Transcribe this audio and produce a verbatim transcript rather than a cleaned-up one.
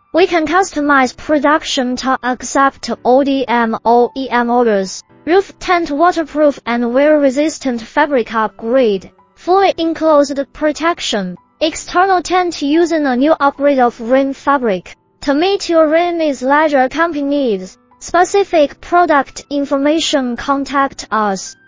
We can customize production to accept O D M or E M orders. Roof tent waterproof and wear-resistant fabric upgrade. Fully enclosed protection. External tent using a new upgrade of rain fabric. To meet your rainy leisure camping needs. Specific product information, contact us.